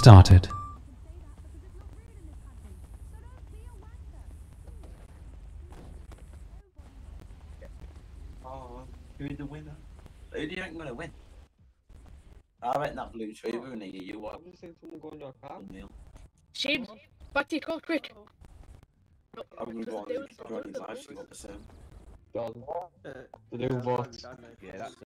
started. Oh, who's the winner? Who do you reckon gonna win? I reckon that blue tree, we need you. What? I'm just saying someone going to a car. Shame. Back to your car, quick. I'm gonna go on Johnny's live, see what the same. John, the new boss. Yeah, that's